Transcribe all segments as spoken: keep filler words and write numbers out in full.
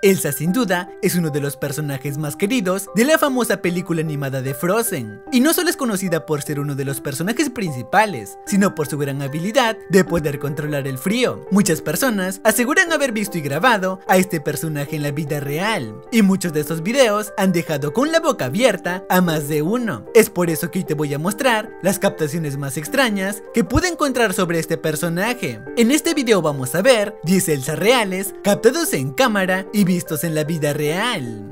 Elsa sin duda es uno de los personajes más queridos de la famosa película animada de Frozen, y no solo es conocida por ser uno de los personajes principales, sino por su gran habilidad de poder controlar el frío. Muchas personas aseguran haber visto y grabado a este personaje en la vida real, y muchos de estos videos han dejado con la boca abierta a más de uno. Es por eso que hoy te voy a mostrar las captaciones más extrañas que pude encontrar sobre este personaje. En este video vamos a ver diez Elsa reales captados en cámara y vistos en la vida real.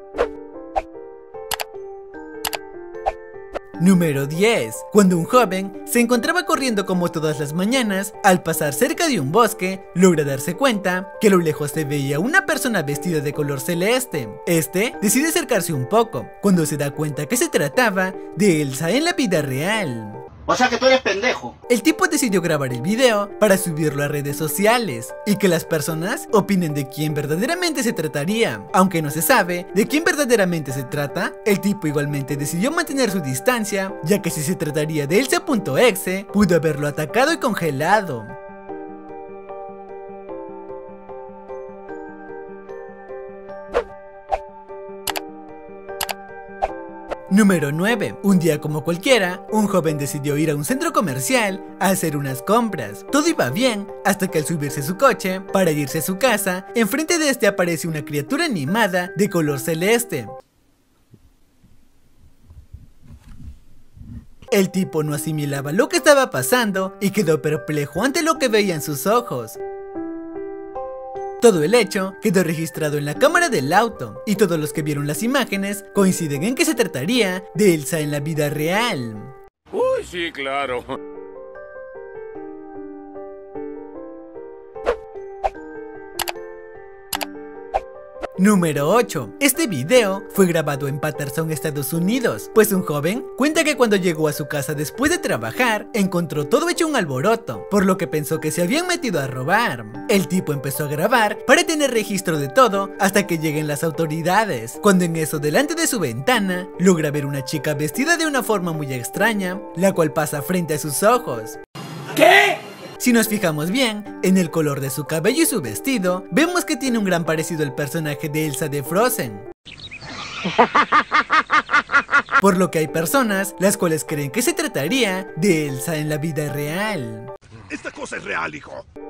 Número diez. Cuando un joven se encontraba corriendo como todas las mañanas, al pasar cerca de un bosque, logra darse cuenta que a lo lejos se veía una persona vestida de color celeste. Este decide acercarse un poco, cuando se da cuenta que se trataba de Elsa en la vida real. O sea que tú eres pendejo. El tipo decidió grabar el video para subirlo a redes sociales y que las personas opinen de quién verdaderamente se trataría. Aunque no se sabe de quién verdaderamente se trata, el tipo igualmente decidió mantener su distancia, ya que si se trataría de Elsa.exe, pudo haberlo atacado y congelado. Número nueve. Un día como cualquiera, un joven decidió ir a un centro comercial a hacer unas compras. Todo iba bien, hasta que al subirse a su coche para irse a su casa, enfrente de este aparece una criatura animada de color celeste. El tipo no asimilaba lo que estaba pasando y quedó perplejo ante lo que veía en sus ojos. Todo el hecho quedó registrado en la cámara del auto, y todos los que vieron las imágenes coinciden en que se trataría de Elsa en la vida real. Uy, sí, claro. Número ocho. Este video fue grabado en Paterson, Estados Unidos, pues un joven cuenta que cuando llegó a su casa después de trabajar, encontró todo hecho un alboroto, por lo que pensó que se habían metido a robar. El tipo empezó a grabar para tener registro de todo hasta que lleguen las autoridades, cuando en eso delante de su ventana logra ver una chica vestida de una forma muy extraña, la cual pasa frente a sus ojos. ¿Qué? Si nos fijamos bien en el color de su cabello y su vestido, vemos que tiene un gran parecido al personaje de Elsa de Frozen. Por lo que hay personas las cuales creen que se trataría de Elsa en la vida real. Esta cosa es real, hijo.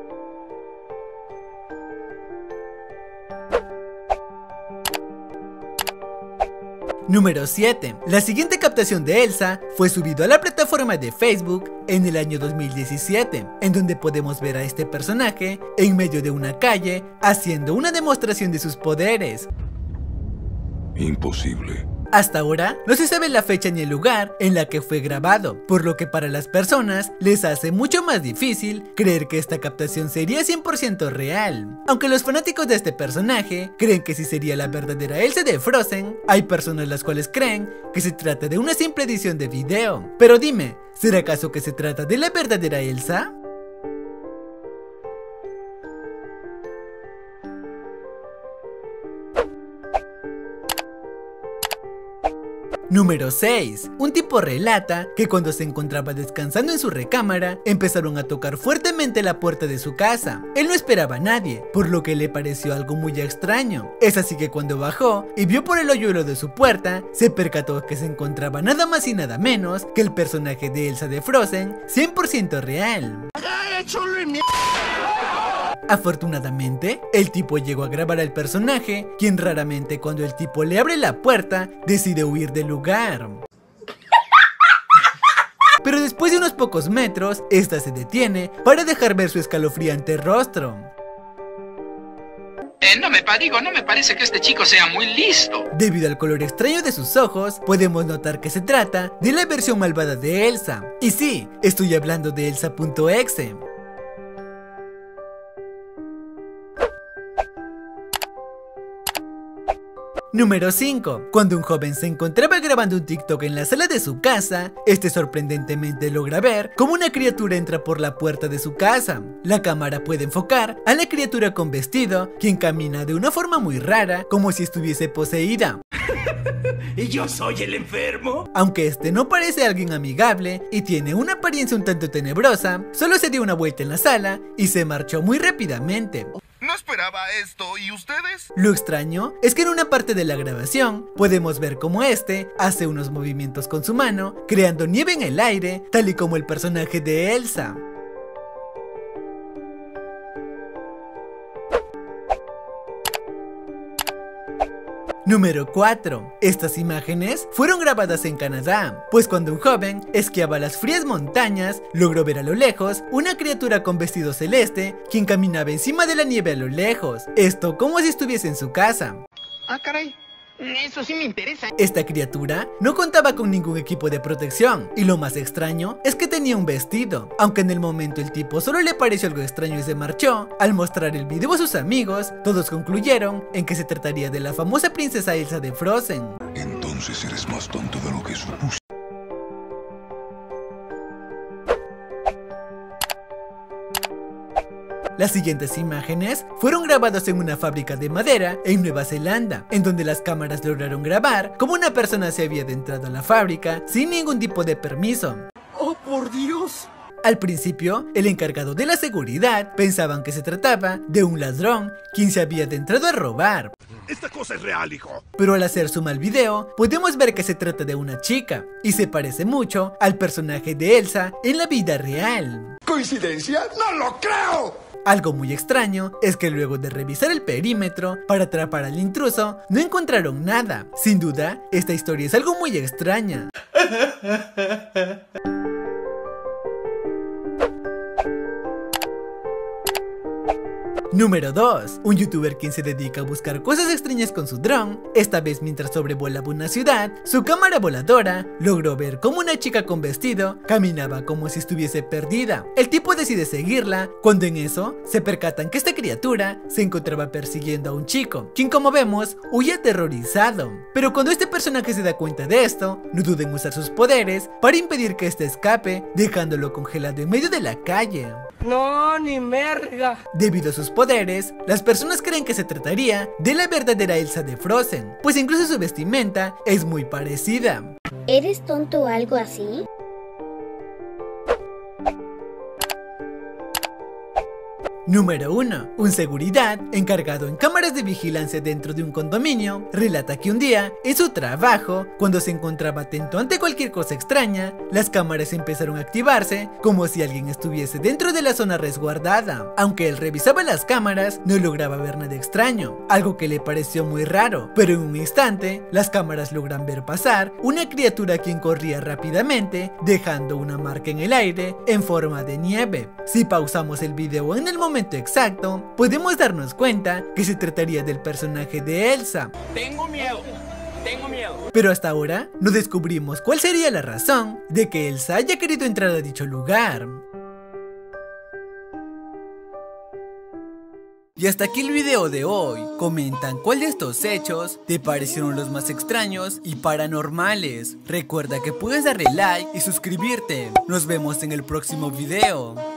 Número siete. La siguiente captación de Elsa fue subido a la plataforma de Facebook en el año dos mil diecisiete, en donde podemos ver a este personaje en medio de una calle haciendo una demostración de sus poderes. Imposible. Hasta ahora no se sabe la fecha ni el lugar en la que fue grabado, por lo que para las personas les hace mucho más difícil creer que esta captación sería cien por ciento real. Aunque los fanáticos de este personaje creen que sí sería la verdadera Elsa de Frozen, hay personas las cuales creen que se trata de una simple edición de video. Pero dime, ¿será acaso que se trata de la verdadera Elsa? Número seis. Un tipo relata que cuando se encontraba descansando en su recámara, empezaron a tocar fuertemente la puerta de su casa. Él no esperaba a nadie, por lo que le pareció algo muy extraño. Es así que cuando bajó y vio por el hoyuelo de su puerta, se percató que se encontraba nada más y nada menos que el personaje de Elsa de Frozen, cien por ciento real. Afortunadamente, el tipo llegó a grabar al personaje, quien raramente cuando el tipo le abre la puerta, decide huir del lugar. Pero después de unos pocos metros, esta se detiene para dejar ver su escalofriante rostro. Eh, no me digo, no me parece que este chico sea muy listo. Debido al color extraño de sus ojos, podemos notar que se trata de la versión malvada de Elsa. Y sí, estoy hablando de Elsa.exe. Número cinco. Cuando un joven se encontraba grabando un TikTok en la sala de su casa, este sorprendentemente logra ver cómo una criatura entra por la puerta de su casa. La cámara puede enfocar a la criatura con vestido, quien camina de una forma muy rara, como si estuviese poseída. ¿Y yo soy el enfermo? Aunque este no parece alguien amigable y tiene una apariencia un tanto tenebrosa, solo se dio una vuelta en la sala y se marchó muy rápidamente. No esperaba esto, ¿y ustedes? Lo extraño es que en una parte de la grabación podemos ver cómo este hace unos movimientos con su mano, creando nieve en el aire, tal y como el personaje de Elsa. Número cuatro. Estas imágenes fueron grabadas en Canadá, pues cuando un joven esquiaba las frías montañas, logró ver a lo lejos una criatura con vestido celeste, quien caminaba encima de la nieve a lo lejos, esto como si estuviese en su casa. Ah, caray. Eso sí me interesa. Esta criatura no contaba con ningún equipo de protección, y lo más extraño es que tenía un vestido, aunque en el momento el tipo solo le pareció algo extraño y se marchó. Al mostrar el video a sus amigos, todos concluyeron en que se trataría de la famosa princesa Elsa de Frozen. Entonces eres más tonto de lo que supuse. Las siguientes imágenes fueron grabadas en una fábrica de madera en Nueva Zelanda, en donde las cámaras lograron grabar cómo una persona se había adentrado a la fábrica sin ningún tipo de permiso. ¡Oh, por Dios! Al principio, el encargado de la seguridad pensaban que se trataba de un ladrón quien se había adentrado a robar. Esta cosa es real, hijo. Pero al hacer zoom al video, podemos ver que se trata de una chica, y se parece mucho al personaje de Elsa en la vida real. ¿Coincidencia? ¡No lo creo! Algo muy extraño es que luego de revisar el perímetro para atrapar al intruso, no encontraron nada. Sin duda, esta historia es algo muy extraña. Número dos. Un youtuber quien se dedica a buscar cosas extrañas con su dron. Esta vez mientras sobrevolaba una ciudad, su cámara voladora logró ver cómo una chica con vestido caminaba como si estuviese perdida. El tipo decide seguirla, cuando en eso se percatan que esta criatura se encontraba persiguiendo a un chico, quien como vemos huye aterrorizado. Pero cuando este personaje se da cuenta de esto, no duda en usar sus poderes para impedir que este escape, dejándolo congelado en medio de la calle. No, ni merga. Debido a sus poderes, las personas creen que se trataría de la verdadera Elsa de Frozen, pues incluso su vestimenta es muy parecida. ¿Eres tonto o algo así? Número uno. Un seguridad encargado en cámaras de vigilancia dentro de un condominio relata que un día, en su trabajo, cuando se encontraba atento ante cualquier cosa extraña, las cámaras empezaron a activarse como si alguien estuviese dentro de la zona resguardada. Aunque él revisaba las cámaras, no lograba ver nada extraño, algo que le pareció muy raro, pero en un instante, las cámaras logran ver pasar una criatura quien corría rápidamente, dejando una marca en el aire en forma de nieve. Si pausamos el video en el momento exacto, podemos darnos cuenta que se trataría del personaje de Elsa. Tengo miedo, tengo miedo. Pero hasta ahora no descubrimos cuál sería la razón de que Elsa haya querido entrar a dicho lugar. Y hasta aquí el video de hoy. Comentan cuál de estos hechos te parecieron los más extraños y paranormales. Recuerda que puedes darle like y suscribirte. Nos vemos en el próximo video.